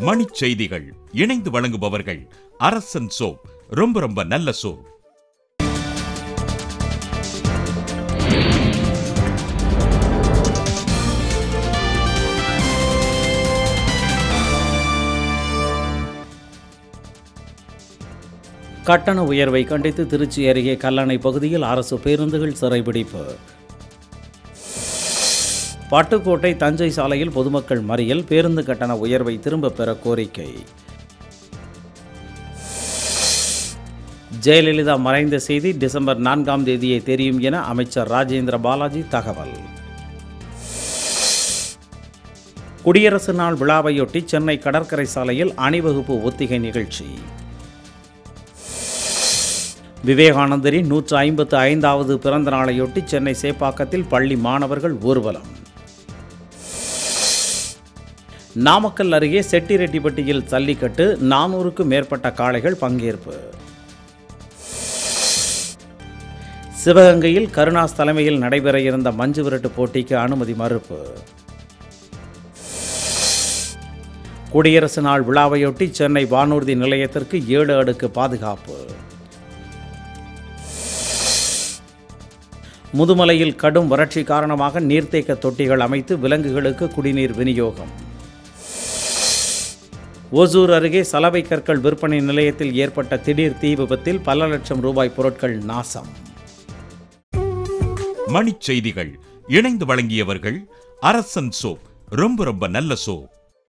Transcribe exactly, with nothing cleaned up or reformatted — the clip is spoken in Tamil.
மணிச் செய்திகள் இணைந்து வழங்குபவர்கள் அரசன் சோப், ரொம்ப ரொம்ப நல்ல சோப். கட்டண உயர்வை கண்டித்து திருச்சி அருகே கல்லணை பகுதியில் அரசு பேருந்துகள் சிறைபிடிப்பு. பட்டுக்கோட்டை தஞ்சை சாலையில் பொதுமக்கள் மறியல், பேருந்து கட்டண உயர்வை திரும்பப் பெற கோரிக்கை. ஜெயலலிதா மறைந்த செய்தி டிசம்பர் நான்காம் தேதியே தெரியும் என அமைச்சர் ராஜேந்திர பாலாஜி தகவல். குடியரசு நாள் விழாவையொட்டி சென்னை கடற்கரை சாலையில் அணிவகுப்பு ஒத்திகை நிகழ்ச்சி. விவேகானந்தரின் நூற்று ஐம்பத்து ஐந்தாவது பிறந்த நாளையொட்டி சென்னை சேப்பாக்கத்தில் பள்ளி மாணவர்கள் ஊர்வலம். நாமக்கல் அருகே செட்டிரெட்டிப்பட்டியில் ஜல்லிக்கட்டு, நானூறுக்கும் மேற்பட்ட காளைகள் பங்கேற்பு. சிவகங்கையில் கருணாஸ் தலைமையில் நடைபெற இருந்த மஞ்சு விரட்டு போட்டிக்கு அனுமதி மறுப்பு. குடியரசு நாள் விழாவையொட்டி சென்னை வானூர்தி நிலையத்திற்கு ஏழு அடுக்கு பாதுகாப்பு. முதுமலையில் கடும் வறட்சி காரணமாக நீர்த்தேக்க தொட்டிகள் அமைத்து விலங்குகளுக்கு குடிநீர் விநியோகம். ஓசூர் அருகே சலவை கற்கள் விற்பனை நிலையத்தில் ஏற்பட்ட திடீர் தீ விபத்தில் பல லட்சம் ரூபாய் பொருட்கள் நாசம். மணிச் செய்திகள் இணைந்து வழங்கியவர்கள் அரசன் சோப், ரொம்ப ரொம்ப நல்ல சோப்.